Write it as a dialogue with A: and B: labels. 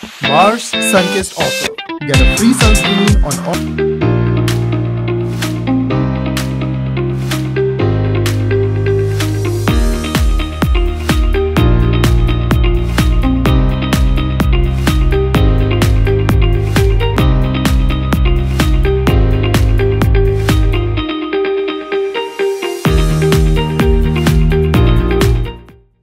A: Mars Sunkist offer. Get a free sunscreen on all.